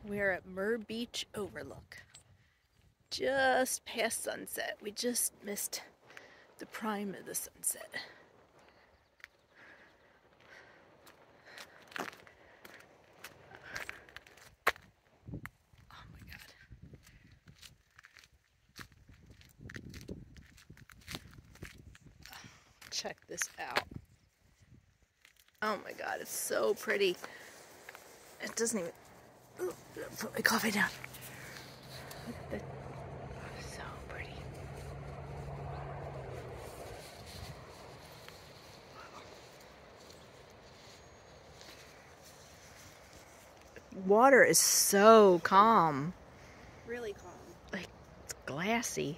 We're at Muir Beach Overlook. Just past sunset. We just missed the prime of the sunset. Oh my God. Check this out. Oh my God, it's so pretty. It doesn't even... Ooh, put my coffee down. Look at that. So pretty. Water is so calm. Really calm. Like, it's glassy.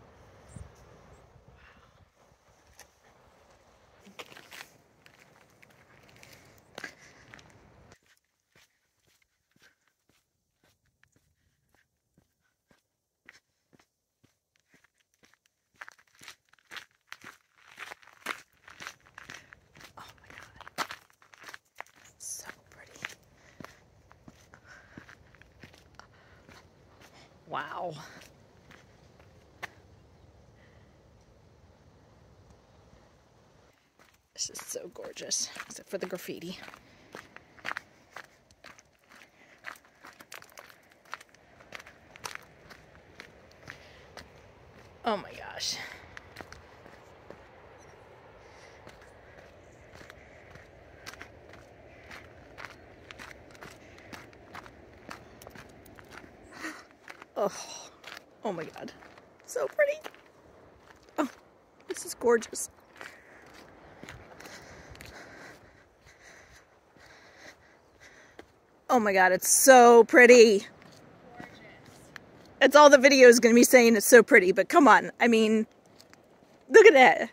Oh my God. So pretty. Wow. This is so gorgeous, except for the graffiti. Oh my gosh. Oh, oh my God. So pretty. Oh, this is gorgeous. Oh my God, it's so pretty. Gorgeous. It's all the video is going to be saying it's so pretty, but come on. I mean, look at that.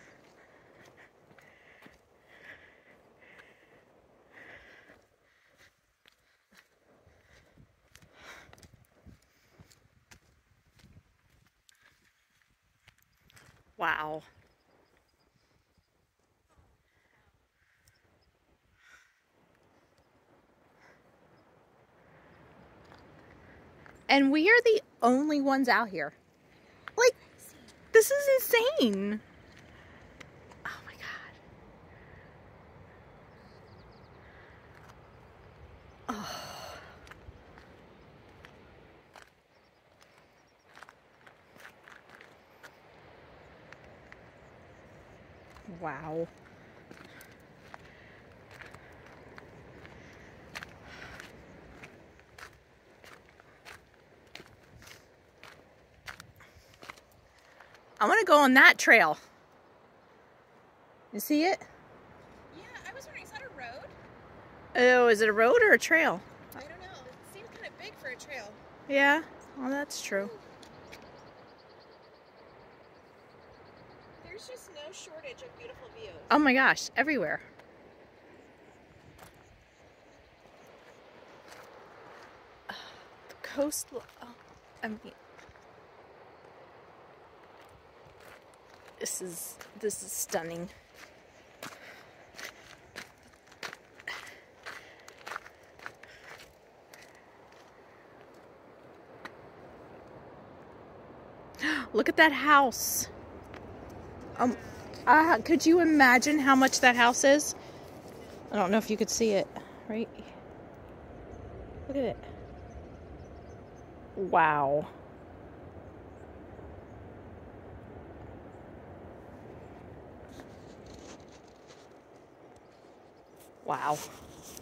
Wow. And we are the only ones out here. Like, this is insane. Oh my God. Oh. Wow. I want to go on that trail. You see it? Yeah, I was wondering, is that a road? Oh, is it a road or a trail? I don't know. It seems kind of big for a trail. Yeah, well, that's true. There's just no shortage of beautiful views. Oh my gosh, everywhere. The coast, oh, I mean, this is stunning. Look at that house. Could you imagine how much that house is? I don't know if you could see it, right? Look at it. Wow. Wow.